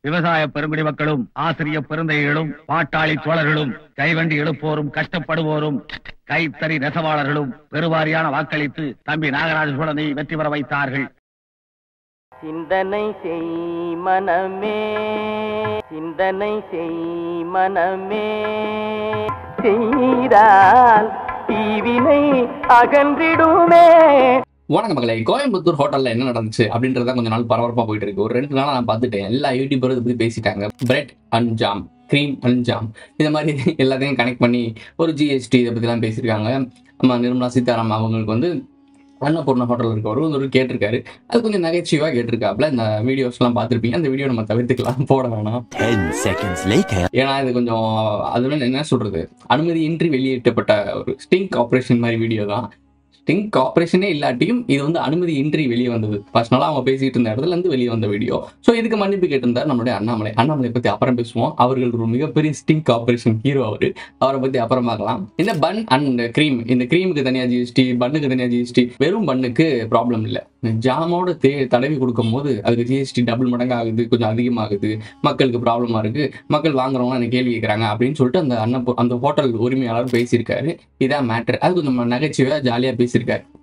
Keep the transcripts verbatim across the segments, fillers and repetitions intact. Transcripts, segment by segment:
விவசாய பெருங்குடி மக்களும் ஆசிரியர் பெருந்தைகளும் பாட்டாளி தோழர்களும் கைவண்டி எழுப்போரும் கஷ்டப்படுவோரும் கைத்தறி நெசவாளர்களும் பெருவாரியான வாக்களித்து தம்பி நாகராஜ சோழனை வெற்றி பெற வைத்தார்கள். சிந்தனை செய் மனமே, சிந்தனை செய் மனமே, செய்தால் தீவினை அகன்றிடுமே. வணக்கம் மகளே, கோயம்புத்தூர் ஹோட்டல்ல என்ன நடந்துச்சு அப்படின்றத கொஞ்ச நாள் பரபரப்பா போயிட்டு இருக்கு. ஒரு ரெண்டு நாளா நான் பார்த்துட்டேன், எல்லா யூடியூபரும் இதை பத்தி பேசிட்டாங்க. Bread and jam, cream and jam, இந்த மாதிரி எல்லாத்தையும் கனெக்ட் பண்ணி ஒரு ஜிஎஸ்டி இதை பத்திலாம் பேசியிருக்காங்க. நம்ம நிர்மலா சீதாராமன் அவங்களுக்கு வந்து அன்னபூர்ணா ஹோட்டல் இருக்கவர் ஒரு கேட்டிருக்காரு. அது கொஞ்சம் நகைச்சுவா கேட்டிருக்காப்புல. இந்த வீடியோஸ் எல்லாம் பார்த்துருப்பீங்க. அந்த வீடியோ நம்ம தவிர்த்துக்கலாம், போட வேணாம். ஏன்னா இது கொஞ்சம் அதுல என்ன சொல்றது, அனுமதியின்றி வெளியிட்டப்பட்ட ஒரு ஸ்டிங்க் ஆப்ரேஷன் மாதிரி வீடியோ தான். ஸ்டிங்க் ஆப்ரேஷனே இல்லாட்டியும் இது வந்து அனுமதி இன்றி வெளியே வந்தது. பர்சனலாக அவங்க பேசிட்டு இருந்த இடத்துல இருந்து வெளியே வந்த வீடியோ. ஸோ இதுக்கு மன்னிப்பு கேட்டிருந்தார் நம்மளுடைய அண்ணாமலை. அண்ணாமலை பற்றி அப்புறம் பேசுவோம். அவர்கள் ஒரு மிகப்பெரிய ஸ்டிங்க் ஆப்ரேஷன் ஹீரோ அவர். அவரை பற்றி அப்புறம் பார்க்கலாம். இந்த பன் அண்ட் கிரீம், இந்த கிரீமுக்கு தனியாக ஜிஎஸ்டி, பன்னுக்கு தனியாக ஜிஎஸ்டி. வெறும் பன்னுக்கு ப்ராப்ளம் இல்லை, ஜாமோட தே தடவி கொடுக்கும் போது அதுக்கு ஜிஎஸ்டி டபுள் மடங்கு ஆகுது, கொஞ்சம் அதிகமாகுது, மக்களுக்கு ப்ராப்ளமா இருக்கு, மக்கள் வாங்குறவங்க எனக்கு கேள்வி கேட்குறாங்க அப்படின்னு சொல்லிட்டு அந்த அண்ணன் அந்த ஹோட்டல் உரிமையாளர் பேசியிருக்காரு. இதான் மேட்ரு. அது கொஞ்சம் நகைச்சுவையாக ஜாலியாக பேசியிருக்காரு.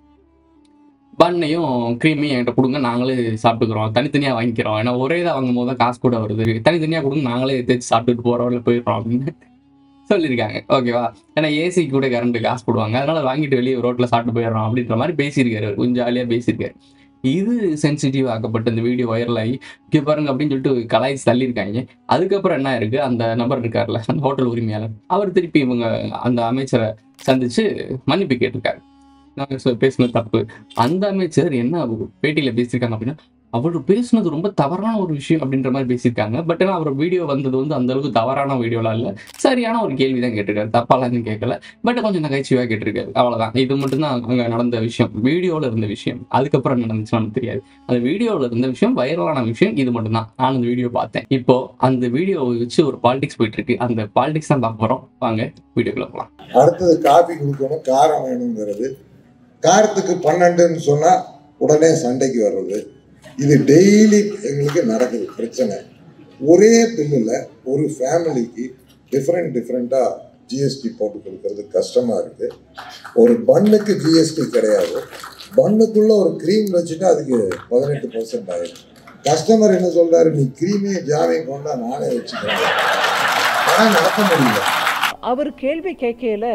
பன்னையும் கிரீமையும் என்கிட்ட கொடுங்க, நாங்களே சாப்பிட்டுக்கிறோம், தனித்தனியாக வாங்கிக்கிறோம். ஏன்னா ஒரே தான் வாங்கும் போது தான் காசு கூட வருது, தனித்தனியாக கொடுங்க, நாங்களே தேய்ச்சி சாப்பிட்டுட்டு போகிறவங்கள போயிடுறோம் அப்படின்னு சொல்லியிருக்காங்க. ஓகேவா? ஏன்னா ஏசிக்கு கூட கரண்ட் காசு போடுவாங்க, அதனால வாங்கிட்டு வெளியே ரோட்டில் சாப்பிட்டு போயிடுறோம் அப்படின்ற மாதிரி பேசியிருக்காரு. கொஞ்சம் ஜாலியாக பேசியிருக்காரு. இது சென்சிட்டிவ் ஆக்கப்பட்ட இந்த வீடியோ வைரல் ஆகி இங்கே பாருங்க அப்படின்னு சொல்லிட்டு கலாய்ச்சி தள்ளியிருக்காங்க. அதுக்கப்புறம் என்ன இருக்கு, அந்த நபர் இருக்கார்ல, அந்த ஹோட்டல் உரிமையாளர், அவர் திருப்பி இவங்க அந்த அமைச்சரை சந்திச்சு மன்னிப்பு கேட்டிருக்காரு. நாங்கள் பேசினது தப்பு. அந்த அமைச்சர் என்ன பேட்டியில பேசியிருக்காங்க அப்படின்னா, அவர் பேசுனது ரொம்ப தவறான ஒரு விஷயம் அப்படின்ற மாதிரி பேசியிருக்காங்க. பட் ஆனால் அவர் வீடியோ வந்தது வந்து அந்த அளவுக்கு தவறான வீடியோலாம் இல்லை, சரியான ஒரு கேள்வி தான் கேட்டிருக்காரு. தப்பாலாம் எதுவும் கேட்கல, பட் கொஞ்சம் நகைச்சுவையாக கேட்டிருக்காரு. அவ்வளோதான். இது மட்டும்தான் அங்கே நடந்த விஷயம், வீடியோவில் இருந்த விஷயம். அதுக்கப்புறம் நடந்துச்சுன்னு நமக்கு தெரியாது. அந்த வீடியோவில் இருந்த விஷயம், வைரலான விஷயம் இது மட்டும்தான். நான் அந்த வீடியோ பார்த்தேன். இப்போ அந்த வீடியோவை வச்சு ஒரு பாலிடிக்ஸ் போயிட்டு இருக்கு. அந்த பாலிடிக்ஸ் தான் பார்க்க போகிறோம். வாங்க வீடியோக்குள்ள போகலாம். அடுத்தது காஃபி கொடுக்கணும், காரம் வேணுங்கிறது. காரத்துக்கு பன்னெண்டுன்னு சொன்னால் உடனே சண்டைக்கு வர்றது. இது டெய்லி எங்களுக்கு நடக்குது பிரச்சனை. ஒரே பில்லில் ஒரு ஃபேமிலிக்கு டிஃப்ரெண்ட் டிஃப்ரெண்ட்டாக ஜிஎஸ்டி போட்டு கொடுக்கறது கஷ்டமாக இருக்குது. ஒரு பன்னுக்கு ஜிஎஸ்டி கிடையாது, பன்னுக்குள்ளே ஒரு க்ரீம் வச்சுட்டா அதுக்கு பதினெட்டு பர்சன்ட் ஆகிடும். கஸ்டமர் என்ன சொல்கிறாரு, நீ க்ரீமே ஜாமையும் கொண்டா நானே வச்சுக்கிறேன், ஆனால் நடக்க முடியல. அவர் கேள்வி கேட்கையில்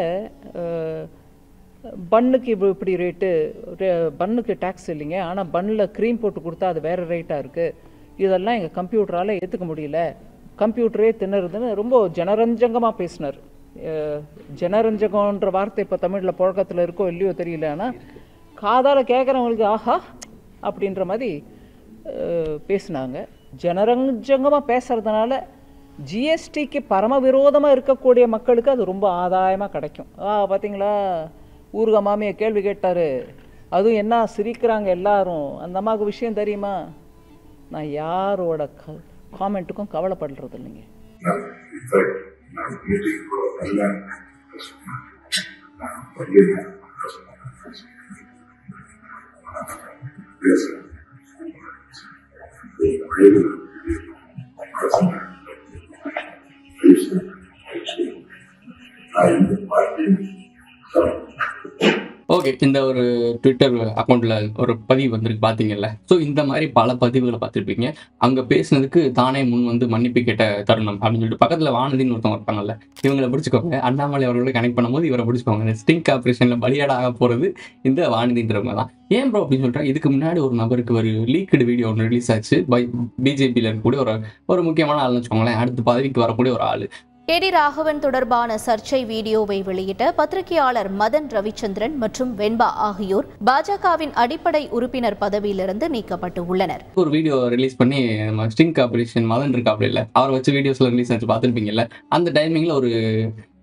பன்னுக்கு இப்போ இப்படி ரேட்டு, பன்னுக்கு டேக்ஸ் இல்லைங்க, ஆனால் பன்னில் க்ரீம் போட்டு கொடுத்தா அது வேறு ரேட்டாக இருக்குது, இதெல்லாம் எங்கள் கம்ப்யூட்டரால் ஏற்றுக்க முடியல, கம்ப்யூட்டரே திணறுதுன்னு ரொம்ப ஜனரஞ்சகமாக பேசினார். ஜனரஞ்சகன்ற வார்த்தை இப்போ தமிழில் புழக்கத்தில் இருக்கோ இல்லையோ தெரியல, ஆனால் காதால் கேட்குறவங்களுக்கு ஆஹா அப்படின்ற மாதிரி பேசினாங்க. ஜனரஞ்சகமாக பேசுகிறதுனால ஜிஎஸ்டிக்கு பரம விரோதமாக இருக்கக்கூடிய மக்களுக்கு அது ரொம்ப ஆதாயமாக கிடைக்கும். ஆ பார்த்தீங்களா, ஊருக மாமியை கேள்வி கேட்டார், அதுவும் என்ன சிரிக்கிறாங்க எல்லாரும், அந்த அம்மாவுக்கு விஷயம் தெரியுமா? நான் யாரோட க காமெண்ட்டுக்கும் கவலைப்படுறது இல்லைங்க. ஓகே, இந்த ஒரு ட்விட்டர் அக்கௌண்ட்ல ஒரு பதிவு வந்திருக்கு பார்த்தீங்கல்ல. ஸோ இந்த மாதிரி பல பதிவுகளை பார்த்துருப்பீங்க. அங்கே பேசுனதுக்கு தானே முன் வந்து மன்னிப்பு கேட்ட தருணம் அப்படின்னு சொல்லிட்டு பக்கத்தில் வானதின்னு ஒருத்தவங்க இருப்பாங்கல்ல, இவங்களை பிடிச்சிக்கோங்க. அண்ணாமலை அவர்களை கனெக்ட் பண்ணும்போது இவரை பிடிச்சிக்கோங்க. ஸ்டிங்க் ஆப்ரேஷனில் பலியாட ஆக போகிறது இந்த வானதின்றவங்க தான். ஏன் ப்ரோ அப்படின்னு சொல்லிட்டு, இதுக்கு முன்னாடி ஒரு நபருக்கு ஒரு லீக்டு வீடியோ ஒன்று ரிலீஸ் ஆச்சு. பை பிஜேபியில் இருக்கக்கூடிய ஒரு ஒரு முக்கியமான ஆள்னு வச்சுக்கோங்களேன், அடுத்த பதவிக்கு வரக்கூடிய ஒரு ஆள். கே டி ராகவன் தொடர்பான சர்ச்சை வீடியோவை வெளியிட்ட பத்திரிகையாளர் மதன் ரவிச்சந்திரன் மற்றும் வெண்பா ஆகியோர் பாஜகவின் அடிப்படை உறுப்பினர் பதவியிலிருந்து நீக்கப்பட்டு உள்ளனர். ஒரு வீடியோ ரிலீஸ் பண்ணி ஸ்டிங்க் ஆபரேஷன் மதன் இருக்காப்ல இல்ல, அவரை வச்சு வீடியோஸ்ல ரிலீஸ் ஆச்சு பார்த்துருப்பீங்கல்ல. அந்த டைமிங்ல ஒரு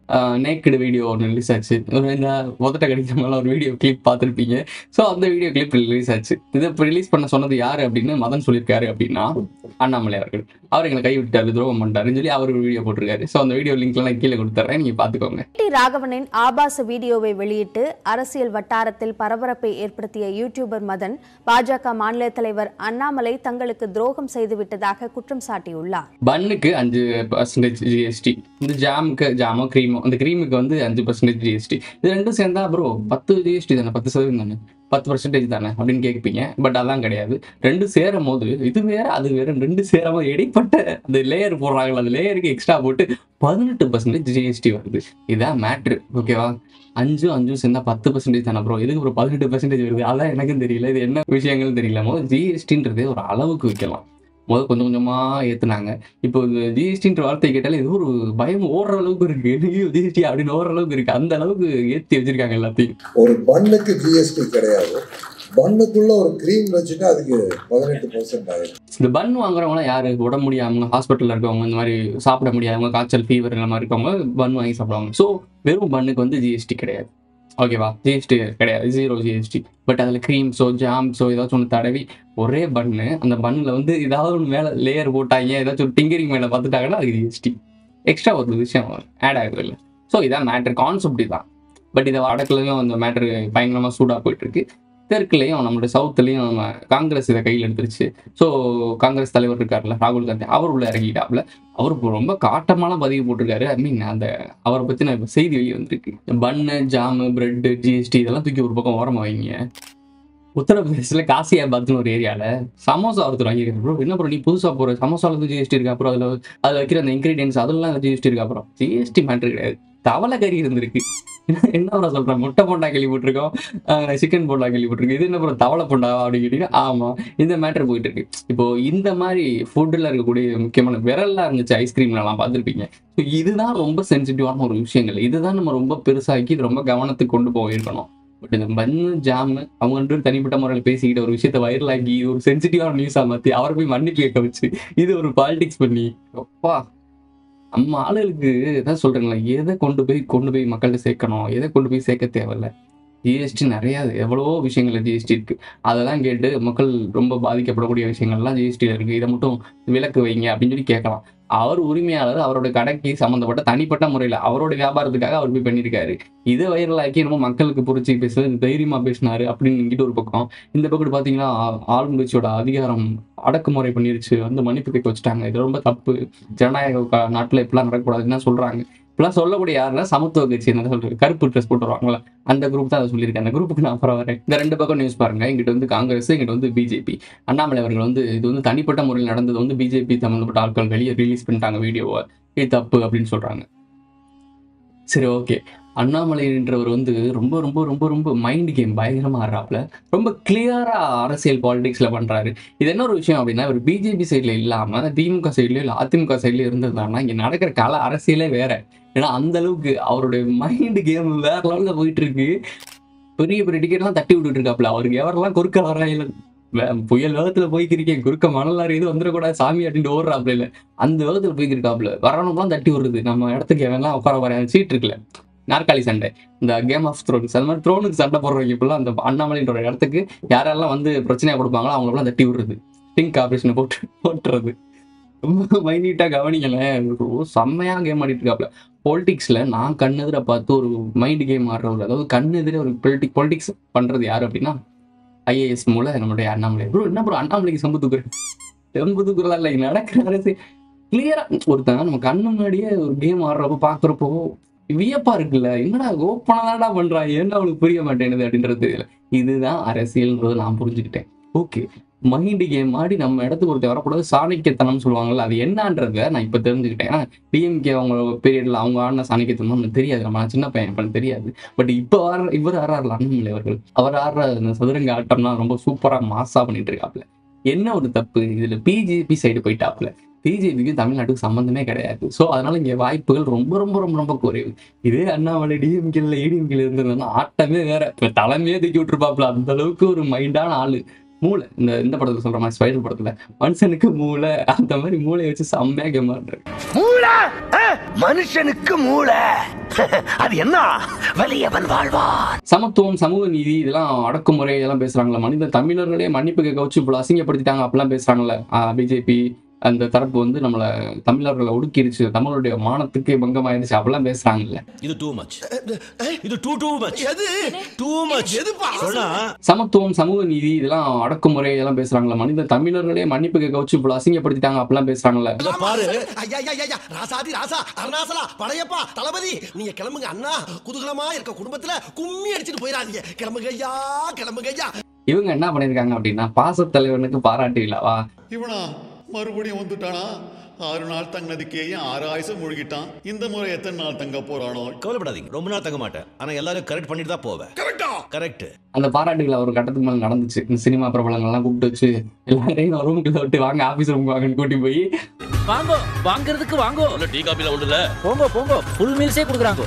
நேக்கடு வீடியோ ஒன்று ரிலீஸ் ஆச்சு. ஒரு இந்த உதட்ட கடிக்கிற மாதிரி ஒரு வீடியோ கிளிப் பார்த்துருப்பீங்க. ஸோ அந்த வீடியோ கிளிப் ரிலீஸ் ஆச்சு. இதை இப்போ ரிலீஸ் பண்ண சொன்னது யார் அப்படின்னு மதன் சொல்லியிருக்காரு அப்படின்னா அண்ணாமலை அவர்கள். அவர் எங்களை கைவிட்டாரு, துரோகம் பண்ணிட்டாருன்னு சொல்லி அவர் ஒரு வீடியோ போட்டிருக்காரு. ஸோ அந்த வீடியோ லிங்க்லாம் நான் கீழே கொடுத்துட்றேன், நீங்கள் பார்த்துக்கோங்க. டி ராகவனின் ஆபாச வீடியோவை வெளியிட்டு அரசியல் வட்டாரத்தில் பரபரப்பை ஏற்படுத்திய யூடியூபர் மதன் பாஜக மாநில தலைவர் அண்ணாமலை தங்களுக்கு துரோகம் செய்துவிட்டதாக குற்றம் சாட்டியுள்ளார். பன்னுக்கு அஞ்சு பர்சன்டேஜ் ஜிஎஸ்டி, இந்த ஜாமுக்கு ஜாமோ கிரீமோ அந்த கிரீமுக்கு வந்து அஞ்சு பர்சன்டேஜ் ஜிஎஸ்டி, இது ரெண்டும் சேர்ந்தா ப்ரோ பத்து ஜிஎஸ்டி தானே, பத்து சதவீதம் தானே, பத்து பர்சன்டேஜ் தானே அப்படின்னு கேட்பீங்க. பட் அதான் கிடையாது. ரெண்டு சேரும் போது இது வேற அது வேற, ரெண்டு சேரும் போது இடைப்பட்ட அந்த லேயர் போடுறாங்களா, அந்த லேயருக்கு எக்ஸ்ட்ரா போட்டு பதினெட்டு பர்சன்டேஜ் ஜிஎஸ்டி வருது. இதான் மேட்ரு. ஓகேவா? அஞ்சு அஞ்சு சேர்ந்தா பத்து பர்சன்டேஜ் தானே ப்ரோ, இதுக்கு ஒரு பதினெட்டு பர்சன்டேஜ் வருது. அதான் எனக்கும் தெரியல, இது என்ன விஷயங்கள் தெரியல. போது ஜிஎஸ்டின்றதே ஒரு அளவுக்கு வைக்கலாம். முதல் கொஞ்சம் கொஞ்சமாக ஏற்றுனாங்க. இப்போ இந்த ஜிஎஸ்டின்ற வார்த்தை கேட்டாலே இது ஒரு பயம் ஓடுற அளவுக்கு இருக்கு. ஜிஎஸ்டி அப்படின்னு ஓடுற அளவுக்கு இருக்கு. அந்த அளவுக்கு ஏற்றி வச்சிருக்காங்க எல்லாத்தையும். ஒரு பண்ணுக்கு ஜிஎஸ்டி கிடையாது, பண்ணுக்குள்ள ஒரு கிரீம் வச்சுட்டு அதுக்கு பதினெட்டு பர்சன்ட் ஆயிடும். இந்த பன் வாங்குறவங்களாம் யாரு? உடம்பு முடியாம ஹாஸ்பிட்டலில் இருக்கவங்க, இந்த மாதிரி சாப்பிட முடியாதவங்க, காய்ச்சல் ஃபீவர் இந்த மாதிரி இருக்கவங்க பன் வாங்கி சாப்பிடுவாங்க. ஸோ வெறும் பண்ணுக்கு வந்து ஜிஎஸ்டி கிடையாது. ஓகேவா? ஜிஎஸ்டி கிடையாது, ஜீரோ ஜிஎஸ்டி. பட் அதில் க்ரீம்ஸோ ஜாம்ஸோ ஏதாச்சும் ஒன்று தடவி ஒரே பண்ணு, அந்த பண்ணில் வந்து ஏதாவது ஒன்று மேலே லேயர் போட்டாங்க, ஏதாச்சும் ஒரு டிங்கரிங் மேலே பார்த்துட்டாங்கன்னா அதுக்கு ஜிஎஸ்டி எக்ஸ்ட்ரா ஒரு விஷயம் ஆட் ஆகுது இல்லை. ஸோ இதான் மேட்ரு, கான்செப்ட் தான். பட் இதை வடக்குலையும் அந்த மேட்ரு பயங்கரமாக சூடாக போயிட்டுருக்கு. தெற்குலையும் நம்மளுடைய சவுத்துலையும் நம்ம காங்கிரஸ் இதை கையில் எடுத்துருச்சு. ஸோ காங்கிரஸ் தலைவர் இருக்கார்ல ராகுல் காந்தி, அவர் உள்ள இறங்கிட்டாப்புல. அவர் ரொம்ப காட்டமான பதிவு போட்டிருக்காரு. ஐ மீன் அந்த அவரை பற்றின செய்தி வெளியே வந்திருக்கு. பன்னு ஜாமு பிரெட்டு ஜிஎஸ்டி இதெல்லாம் தூக்கி ஒரு பக்கம் ஓரமாக வைங்க. உத்தரப்பிரதேசில் காசியாபாத்னு ஒரு ஏரியாவில் சமோசா ஒருத்தர் வாங்கியிருக்காரு. ப்ரோ என்ன ப்ரோ நீ புதுசாக போகிற சமோசாவில் ஜிஎஸ்டி இருக்கா? அப்புறம் அதில் அதில் வைக்கிற அந்த இன்க்ரீடியன்ஸ் அதெல்லாம் ஜிஎஸ்டி இருக்கா? அப்புறம் ஜிஎஸ்டி மேட்ரு கிடையாது, தவளை கறி இருந்திருக்கு. என்ன ப்ரோ சொல்கிறேன், முட்டை போண்டா கேள்விப்பட்டிருக்கோம், சிக்கன் போண்டா கேள்விப்பட்டிருக்கு, இது என்ன ப்ரோ தவளை போண்டா அப்படின்னு கேட்டீங்கன்னா ஆமாம், இந்த மேட்ரு போயிட்டு இருக்கு. இப்போ இந்த மாதிரி ஃபுட்டில் இருக்கக்கூடிய முக்கியமான விரல்லாம் இருந்துச்சு, ஐஸ்கிரீம்லாம் பார்த்துருப்பீங்க. ஸோ இதுதான் ரொம்ப சென்சிட்டிவான ஒரு விஷயங்கள். இதுதான் நம்ம ரொம்ப பெருசாக்கி இது ரொம்ப கவனத்துக்கு கொண்டு போயிருக்கணும். பட் இந்த பன்னு ஜாமு அவங்க ரெண்டு தனிப்பட்ட முறையில் பேசிக்கிட்ட ஒரு விஷயத்த வைரலாக்கி ஒரு சென்சிட்டிவான நியூஸாக மாற்றி அவரை போய் மன்னிப்பு கேட்க வச்சு இது ஒரு பாலிடிக்ஸ் பண்ணி, அப்பா நம்ம ஆளுகளுக்கு எதாவது சொல்கிறீங்களா, எதை கொண்டு போய் கொண்டு போய் மக்கள்கிட்ட சேர்க்கணும், எதை கொண்டு போய் சேர்க்க தேவையில்லை. ஜிஎஸ்டி நிறையா எவ்வளவோ விஷயங்கள்ல ஜிஎஸ்டி இருக்குது. அதெல்லாம் கேட்டு மக்கள் ரொம்ப பாதிக்கப்படக்கூடிய விஷயங்கள்லாம் ஜிஎஸ்டியில் இருக்குது. இதை மட்டும் விலக்கு வைங்க அப்படின்னு சொல்லி கேட்கலாம். அவர் உரிமையாளர், அவரோட கடைக்கு சம்மந்தப்பட்ட தனிப்பட்ட முறையில் அவரோட வியாபாரத்துக்காக அவர் போய் பண்ணியிருக்காரு. இதை வைரலாக்கி நம்ம மக்களுக்கு புரிச்சு பேசுறது தைரியமாக பேசினாரு அப்படின்னு இங்கிட்ட ஒரு பக்கம். இந்த பக்கம் பார்த்தீங்கன்னா ஆளுங்கட்சியோட அதிகாரம் அடக்குமுறை பண்ணிருச்சு, வந்து மன்னிப்பு கேட்க வச்சுட்டாங்க. இது ரொம்ப தப்பு, ஜனநாயக நாட்டில் இப்படிலாம் நடக்கக்கூடாதுன்னு சொல்கிறாங்க. இப்பெல்லாம் சொல்லக்கூடிய யாருன்னா சமத்துவ கட்சி என்ன சொல்றது, கருப்பு ட்ரெஸ் போட்டு வருவாங்களா, அந்த குரூப் தான் அதை சொல்லியிருக்கேன். அந்த குரூப்புக்கு நான் அப்புறம் வரேன். இந்த ரெண்டு பக்கம் நியூஸ் பாருங்க. இங்கிட்ட வந்து காங்கிரஸ், இங்கிட்ட வந்து பிஜேபி. அண்ணாமலை அவர்கள் வந்து இது வந்து தனிப்பட்ட முறையில் நடந்தது வந்து பிஜேபி சம்மந்தப்பட்ட ஆட்கள் வெளியே ரிலீஸ் பண்ணிட்டாங்க வீடியோவை, இது தப்பு அப்படின்னு சொல்றாங்க. சரி ஓகே, அண்ணாமலைன்றவர் வந்து ரொம்ப ரொம்ப ரொம்ப ரொம்ப மைண்ட் கேம் பயங்கரமாக ஆடுறாப்புல, ரொம்ப கிளியரா அரசியல் பாலிடிக்ஸ்ல பண்றாரு. இது என்ன ஒரு விஷயம் அப்படின்னா, ஒரு பிஜேபி சைட்ல இல்லாம திமுக சைட்லயோ இல்லை அதிமுக சைட்லயோ இருந்திருந்தாருன்னா இங்க நடக்கிற கால அரசியலே வேற. ஏன்னா அந்த அளவுக்கு அவருடைய மைண்ட் கேம் வேற லெவல்ல போயிட்டு இருக்கு. பெரிய பெரிய டிக்கெட்லாம் தட்டி விட்டுட்டு இருக்காப்புல. அவருக்கு எவரெல்லாம் குறுக்க வராங்க, புயல் வேகத்துல போய்க்கிருக்கேன், குறுக்க மணலாறு இது வந்துடக்கூடாது சாமி அப்படின்ட்டு ஓடுறாப்புல. இல்லை அந்த வேகத்துல போய்க்கிருக்காப்புல, வரணும்லாம் தட்டி விடுறது. நம்ம இடத்துக்கு எவெல்லாம் உட்கார வர சீட் இருக்குல்ல, நாற்காலி சண்டை, இந்த கேம் ஆஃப் த்ரோன்ஸ், அது மாதிரி த்ரோனுக்கு சண்டை போடுறவங்க இப்பெல்லாம் அந்த அண்ணாமலைன்ற ஒரு இடத்துக்கு யாரெல்லாம் வந்து பிரச்சனையா கொடுப்பாங்களோ அவங்களெல்லாம் தட்டி விடுறது, ஸ்டிங் ஆபரேஷனை போட்டு போட்டுறது. ரொம்ப மைனியூட்டா கவனிங்களேன், செம்மையா கேம் ஆடிட்டு இருக்காப்புல. பொலிட்டிக்ஸ்ல நான் கண்ணெதிர பார்த்து ஒரு மைண்ட் கேம் ஆடுறவர், அதாவது கண்ணெதிர ஒரு பொலிட்டிக் பொலிட்டிக்ஸ் பண்றது யாரு அப்படின்னா ஐஏஎஸ் மூலம் நம்மளுடைய அண்ணாமலை. ப்ரோ என்ன ப்ரோ அண்ணாமலைக்கு செம்பு தூக்குறேன், செம்பு தூக்குறதா இல்லை, நடக்கிற அரசு கிளியரா ஒருத்தன் நம்ம கண்ணு முன்னாடியே ஒரு கேம் ஆடுறப்போ பாக்குறப்போ வியப்பா இருக்குல்ல, என்னடா ஓப்பனாடா பண்றான், ஏன்டா அவனுக்கு புரிய மாட்டேங்குது அப்படின்றது. இதுதான் அரசியல்ன்றது நான் புரிஞ்சுக்கிட்டேன். ஓகே, மைண்ட் கேம் ஆடி நம்ம இடத்துக்கு ஒருத்தர் வரக்கூடாது, சாணக்கியத்தனம் சொல்லுவாங்கல்ல, அது என்னன்றத நான் இப்போ தெரிஞ்சுக்கிட்டேன். ஏன்னா டிஎம்கே அவங்க பீரியட்ல அவங்க ஆடின சாணக்கியத்தனம் நமக்கு தெரியாது, நம்ம சின்ன பையன் பண்ண தெரியாது. பட் இப்போ ஆடுற இவர் ஆடுறாருல அண்ணாமலை அவர்கள், அவர் ஆடுற இந்த சதுரங்க ஆட்டம்னா ரொம்ப சூப்பரா மாசா பண்ணிட்டு இருக்காப்புல. என்ன ஒரு தப்பு இதுல, பிஜேபி சைடு போயிட்டாப்புல. பிஜேபிக்கு தமிழ்நாட்டுக்கு சம்பந்தமே கிடையாது. ஸோ அதனால இங்கே வாய்ப்புகள் ரொம்ப ரொம்ப ரொம்ப ரொம்ப குறைவு. இதே அண்ணாமலை டிஎம்கேல ஏடிஎம்கேல இருந்ததுன்னா ஆட்டமே வேற, இப்போ தலைமையே தூக்கி விட்டுருப்பாப்புல. அந்த அளவுக்கு ஒரு மைண்டான ஆளு, மூளை இந்த இந்த படத்துல சொல்ற மாதிரி ஸ்பைடர் படத்துல மனுஷனுக்கு மூளை அந்த மாதிரி மூளையை வச்சு செம்மையா கேம் ஆடுறேன். மூளை மனுஷனுக்கு மூளை அது என்ன வலியவன் வாழ்வான். சமத்துவம், சமூக நீதி, இதெல்லாம் அடக்குமுறை இதெல்லாம் பேசுறாங்களா? மனித தமிழர்களே மன்னிப்பு கேட்க வச்சு இவ்வளவு அசிங்கப்படுத்திட்டாங்க அப்படிலாம் பேசுறாங்கல்ல பிஜேபி அந்த தரப்பு வந்து நம்மள தமிழர்களை ஒடுக்கிருச்சு, தமிழுடைய மானத்துக்கு பங்கமாயிருச்சு அப்படிலாம் பேசுறாங்கல்ல. இது டூ மச், இது டூ டூ மச், எது டூ மச், எதுப்பா சொன்னா? சமத்துவம், சமூக நீதி, இதெல்லாம் அடக்குமுறை இதெல்லாம் பேசுறாங்களா? மனித தமிழர்களே மன்னிப்பு கேட்க வச்சு இவ்வளவு அசிங்கப்படுத்திட்டாங்க அப்படிலாம் பேசுறாங்கல்ல. பாரு ஐயா ஐயா ஐயா ராசாதி ராசா அருணாசலா படையப்பா தளபதி நீங்க கிளம்புங்க அண்ணா, குதூகலமா இருக்க குடும்பத்துல கும்மி அடிச்சிட்டு போயிடாதீங்க, கிளம்புங்க ஐயா கிளம்புங்க ஐயா. இவங்க என்ன பண்ணிருக்காங்க அப்படின்னா பாசத்தலைவனுக்கு பாராட்டு விழாவா இவனா மறுபடியும் வந்துட்டானா? ஆறு நாள் தங்கினதுக்கே ஆறு ஆயுசம் முழுகிட்டான். இந்த முறை எத்தனை நாள் தங்க போறானோ? கவலைப்படாதீங்க, ரொம்ப நாள் தங்க மாட்டேன். ஆனா எல்லாரும் கரெக்ட் பண்ணிட்டு தான் போவேன். கரெக்டா? கரெக்ட். அந்த பாராட்டு விழா ஒரு கட்டத்துக்கு மேல நடந்துச்சு. இந்த சினிமா பிரபலங்கள் எல்லாம் கூப்பிட்டு வச்சு எல்லாரையும் ரூமுக்குள்ள விட்டு வாங்க ஆபீஸ் ரூமுக்கு வாங்கன்னு கூட்டி போய் வாங்க வாங்குறதுக்கு வாங்க. டீ காபில ஒண்ணுல போங்க போங்க ஃபுல் மீல்ஸே கொடுக்குறாங்க.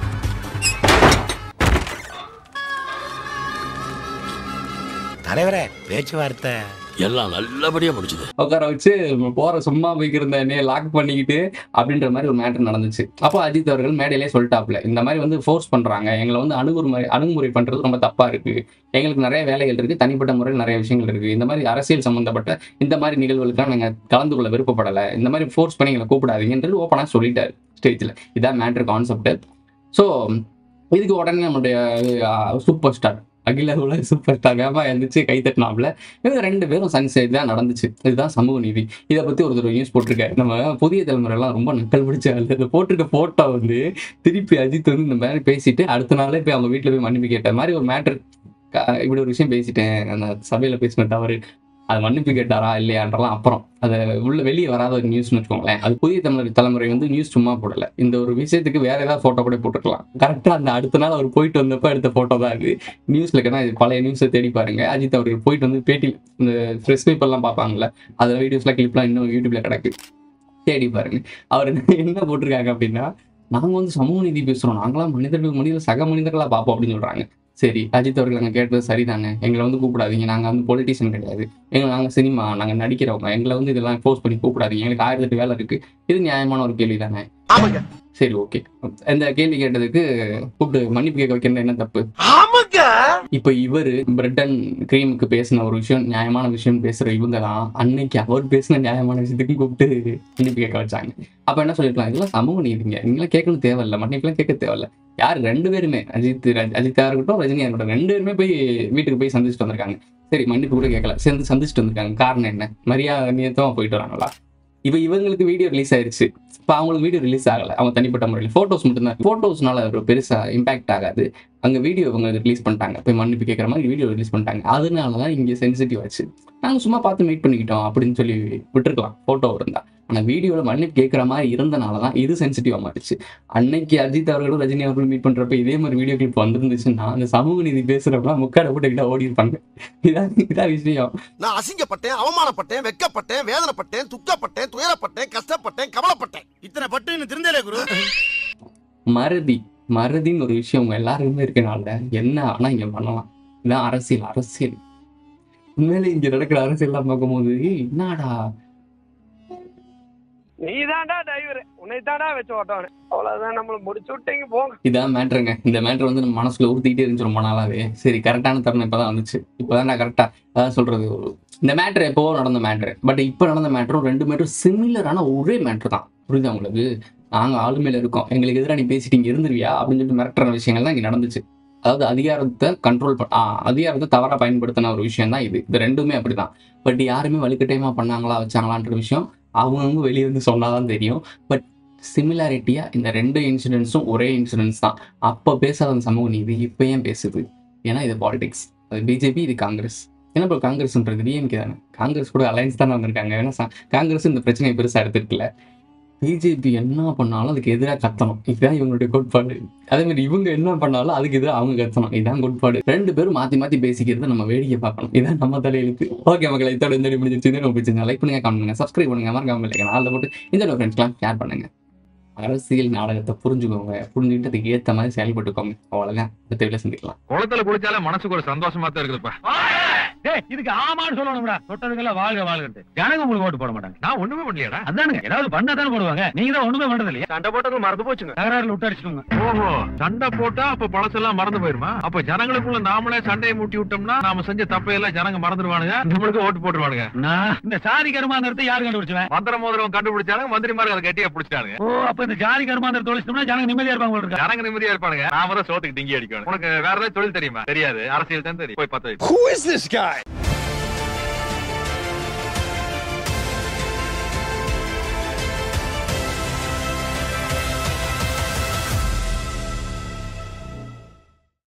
தலைவரே பேச்சுவார்த்தை எல்லாம் நல்லபடியா முடிஞ்சது. உட்கார வச்சு போற சும்மா போய்க்கிருந்த என்னைய லாக் பண்ணிக்கிட்டு அப்படின்ற மாதிரி ஒரு மேட்டர் நடந்துச்சு. அப்போ அஜித் அவர்கள் மேடையிலே சொல்லிட்டாப்ல, இந்த மாதிரி வந்து ஃபோர்ஸ் பண்றாங்க, எங்களை வந்து அணுகுமுறை அணுகுமுறை பண்றது ரொம்ப தப்பா இருக்கு, எங்களுக்கு நிறைய வேலைகள் இருக்கு, தனிப்பட்ட முறையில் நிறைய விஷயங்கள் இருக்கு, இந்த மாதிரி அரசியல் சம்பந்தப்பட்ட இந்த மாதிரி நிகழ்வுகளுக்காக நாங்க கலந்து கொள்ள விருப்பப்படலை, இந்த மாதிரி ஃபோர்ஸ் பண்ணி எங்களை கூப்பிடாதீங்கன்றது ஓப்பனா சொல்லிட்டாரு ஸ்டேஜ்ல. இதான் மேட்டர் கான்செப்ட். ஸோ இதுக்கு உடனே நம்மளுடைய சூப்பர் ஸ்டார் அகில உலக சூப்பர் ஸ்டார் வேமா எழுந்துச்சு கை தட்டினாப்ல. இவங்க ரெண்டு பேரும் சன்சைட் தான் நடந்துச்சு. இதுதான் சமூக நீதி. இதை பத்தி ஒரு தடவை நியூஸ் போட்டிருக்காரு. நம்ம புதிய தலைமுறையெல்லாம் ரொம்ப நக்கல் பிடிச்ச இதை போட்டிருக்க போட்டோ வந்து திருப்பி அஜித் வந்து இந்த மாதிரி பேசிட்டு அடுத்த நாளே போய் அவங்க வீட்டுல போய் மன்னிப்பு கேட்ட மாதிரி ஒரு மேட்டர். இப்படி ஒரு விஷயம் பேசிட்டேன், அந்த சபையில பேசின தவறு, அது மன்னிப்பு கேட்டாரா இல்லையான்றலாம் அப்புறம் அதை உள்ள வெளியே வராத ஒரு நியூஸ்னு வச்சுக்கோங்களேன். அது புதிய தமிழர் தலைமுறை வந்து நியூஸ் சும்மா போடல, இந்த ஒரு விஷயத்துக்கு வேற ஏதாவது போட்டோ கூட போட்டுருக்கலாம். கரெக்டா அந்த அடுத்த நாள் அவர் போயிட்டு வந்தப்ப எடுத்த போட்டோ தான் இது. நியூஸ்ல இருக்கா பழைய நியூஸை தேடி பாருங்க. அஜித் அவர்கள் போயிட்டு வந்து பேட்டி இந்த ப்ரெஸ் பேப்பர் எல்லாம் பார்ப்பாங்கல்ல, அதில் வீடியோஸ்லாம் கிளிப்லாம் இன்னும் யூடியூப்ல கிடக்கு, தேடி பாருங்க. அவர் என்ன போட்டிருக்காங்க அப்படின்னா, நாங்க வந்து சமூக நீதி பேசுறோம், நாங்களாம் மனிதர்கள் மனித சக மனிதர்களா பார்ப்போம் அப்படின்னு சொல்றாங்க. சரி அஜித் அவர்கள் நாங்கள் கேட்டது சரிதாங்க, எங்களை வந்து கூப்பிடாதீங்க, நாங்கள் வந்து பொலிட்டிஷியன் கிடையாது, எங்களை நாங்கள் சினிமா நாங்கள் நடிக்கிறவங்க, எங்களை வந்து இதெல்லாம் ஃபோர்ஸ் பண்ணி கூப்பிடாதீங்க, எங்களுக்கு ஆயிரத்தி எட்டு வேலை இருக்கு. இது நியாயமான ஒரு கேள்வி தானே? சரி ஓகே, இந்த கேள்வி கேட்டதுக்கு கூப்பிட்டு மன்னிப்பு கேட்க வைக்கிறது என்ன தப்பு? இப்ப இவரு பிரெட் அண்ட் கிரீமுக்கு பேசின ஒரு விஷயம் நியாயமான விஷயம் பேசுற இவங்க தான் அன்னைக்கு அவர் பேசின நியாயமான விஷயத்துக்கு கூப்பிட்டு மன்னிப்பு கேட்க வச்சாங்க. அப்ப என்ன சொல்லிருக்கலாம், இதெல்லாம் சமூக நீதிங்க, நீங்களாம் கேட்கணும் தேவையில்லை, மன்னிப்புலாம் கேட்க தேவையில்லை. யார் ரெண்டு பேருமே அஜித் அஜித்தா இருக்கட்டும் ரஜினியா இருக்கட்டும் ரெண்டு பேருமே போய் வீட்டுக்கு போய் சந்திச்சுட்டு வந்திருக்காங்க. சரி மன்னிப்பு கூட கேட்கல, சேர்ந்து சந்திச்சுட்டு வந்திருக்காங்க. காரணம் என்ன? மரியாதை நியத்தமா போயிட்டு வராங்களா? இப்ப இவங்களுக்கு வீடியோ ரிலீஸ் ஆயிருச்சு, இப்ப அவங்களுக்கு வீடியோ ரிலீஸ் ஆகல, அவங்க தனிப்பட்ட முறையில் போட்டோஸ் மட்டும்தான். போட்டோஸ்னால ஒரு பெருசா இம்பாக்ட் ஆகாது. அங்க வீடியோ அவங்க ரிலீஸ் பண்ணிட்டாங்க, போய் மன்னிப்பு கேட்கற மாதிரி வீடியோ ரிலீஸ் பண்ணிட்டாங்க. அதனாலதான் இங்க சென்சிட்டிவ் ஆச்சு. நாங்க சும்மா பார்த்து மீட் பண்ணிக்கிட்டோம் அப்படின்னு சொல்லி விட்டுருக்கலாம் போட்டோ இருந்தா. ஆனா வீடியோல மன்னிப்பு கேட்கற மாதிரி இருந்தனாலதான் இது சென்சிட்டிவா மாறிச்சு. அன்னைக்கு அஜித் அவர்களும் ரஜினி அவர்களும் மீட் பண்றப்ப இதே மாதிரி வீடியோ கிளிப் வந்துருந்துச்சுன்னா அந்த சமூக நீதி பேசுறப்ப முக்காட போட்டுக்கிட்ட ஓடி இருப்பாங்க. இதான் இதான் விஷயம். நான் அசிங்கப்பட்டேன், அவமானப்பட்டேன், வெக்கப்பட்டேன், வேதனைப்பட்டேன், துக்கப்பட்டேன், துயரப்பட்டேன், கஷ்டப்பட்டேன், கவலைப்பட்டேன். இத்தனை பட்டு தெரிஞ்சலே குரு. மறதி மறதின்னு ஒரு விஷயம் உங்க எல்லாருக்குமே இருக்கனால என்ன ஆனா இங்க பண்ணலாம். இதான் அரசியல். அரசியல் உண்மையிலே இங்க நடக்கிற அரசியல் எல்லாம் பார்க்கும்போது என்னடா நீதான்டா டிரைவர், உன்னை தான்டா வச்சு ஓட்டவனே, அவ்வளவுதான், நம்மள முடிச்சு விட்டீங்க போங்க. இதான் மேட்ருங்க. இந்த மேட்ரு வந்து நம்ம மனசுல ஊத்திக்கிட்டே இருந்துச்சு ரொம்ப நாளாவே. சரி கரெக்டான தருணம் இப்பதான் வந்துச்சு. இப்பதான் நான் கரெக்டா அதான் சொல்றது, இந்த மேட்ரு எப்போ நடந்த மேட்ரு, பட் இப்ப நடந்த மேட்ரும் ரெண்டு மேட்ரும் சிமிலரான ஒரே மேட்ரு தான். புரியுதா உங்களுக்கு? நாங்க ஆளுமையில இருக்கோம், எங்களுக்கு எதிராக நீ பேசிட்டு இங்க இருந்துருவியா அப்படின்னு சொல்லிட்டு மிரட்டுற விஷயங்கள் தான் இங்க நடந்துச்சு. அதாவது அதிகாரத்தை கண்ட்ரோல் பண்ண அதிகாரத்தை தவறா பயன்படுத்தின ஒரு விஷயம் தான் இது. இது ரெண்டுமே அப்படிதான். பட் யாருமே வலுக்கட்டாயமா பண்ணாங்களா வச்சாங்களான்ற விஷயம் அவங்கவுங்க வெளியே வந்து சொன்னாதான் தெரியும். பட் சிமிலாரிட்டியா இந்த ரெண்டு இன்சிடென்ட்ஸும் ஒரே இன்சிடென்ட்ஸ் தான். அப்ப பேசாத அந்த சமூக நீதி இப்ப ஏன் பேசுது? ஏன்னா இது பாலிடிக்ஸ். அது பிஜேபி, இது காங்கிரஸ். ஏன்னா இப்போ காங்கிரஸ்ன்றது டிஎம்கே தானே, காங்கிரஸ் கூட அலைன்ஸ் தானே வந்திருக்காங்க. ஏன்னா காங்கிரஸ் இந்த பிரச்சனையை பெருசா எடுத்துக்கல. பிஜேபி என்ன பண்ணாலும் அதுக்கு எதிராக கத்தணும், இதுதான் இவங்களுடைய கோட்பாடு. அதே மாதிரி இவங்க என்ன பண்ணாலும் அதுக்கு எதிராக அவங்க கத்தணும், இதுதான் கோட்பாடு. ரெண்டு பேரும் மாத்தி மாத்தி பேசிக்கிறத நம்ம வேடிக்கை பார்க்கணும், இதான் நம்ம தலையெழுத்து. ஓகே மக்களை, இதோட இந்த முடிஞ்சிருச்சு. பிடிச்சிருந்தா லைக் பண்ணுங்க, கமெண்ட் பண்ணுங்க, சப்ஸ்கிரைப் பண்ணுங்க, மறக்காம இல்லைங்க நாளில் போட்டு இந்த ஃப்ரெண்ட்ஸ்லாம் ஷேர் பண்ணுங்க. அரசியல் நாடகத்தை புரிஞ்சுக்கோங்க, புரிஞ்சுக்கிட்டு அதுக்கு ஏற்ற மாதிரி செயல்பட்டுக்கோங்க. அவ்வளவுதான். அடுத்த வீடியோல சந்திக்கலாம். குளத்துல குளிச்சாலே மனசுக்கு ஒரு சந்தோஷமா தான் இருக்குதுப்பா. டேய் இதுக்கு ஆமான்னு சொல்லணும்டா. தொட்டதுக்கெல்லாம் வாழ்க வாழ்கட்டு. ஜனங்க உங்களுக்கு ஓட்டு போட மாட்டாங்க. நான் ஒண்ணுமே பண்ணலையாடா. அதானுங்க ஏதாவது பண்ணாதானே போடுவாங்க. நீங்க தான் ஒண்ணுமே பண்றது இல்லையா? சண்டை போட்டது மறந்து போச்சுங்க. தகராறுல விட்டு அடிச்சுக்கோங்க. ஓஹோ சண்டை போட்டா அப்ப பழசெல்லாம் மறந்து போயிருமா? அப்ப ஜனங்களுக்குள்ள நாமளே சண்டையை மூட்டி விட்டோம்னா நாம செஞ்ச தப்பையெல்லாம் ஜனங்க மறந்துடுவானுங்க, நம்மளுக்கு ஓட்டு போட்டுருவானுங்க. நான் இந்த சாதி கருமாந்திரத்தை யாரு கண்டுபிடிச்சுவேன்? மந்திர மோதிரம் கண்டுபிடிச்சாங்க, மந்திரிமார்கள் அதை கட்டியா பிடிச்சானுங்க. ஓ அப்ப இந்த ஜாதி கருமாந்திரத்தை ஒழிச்சிட்டோம்னா ஜனங்க நிம்மதியா இருப்பாங்க போல. ஜனங்க நிம்மதியா இருப்பானுங்க. நாம தான் சோத்துக்கு டிங்கி அடிக்கணும். உனக்கு வேற ஏதாவது தொழில் தெரியுமா? தெரியாது, அரசியல் தான் தெரியும். போய் பார்த்து. Who is this guy?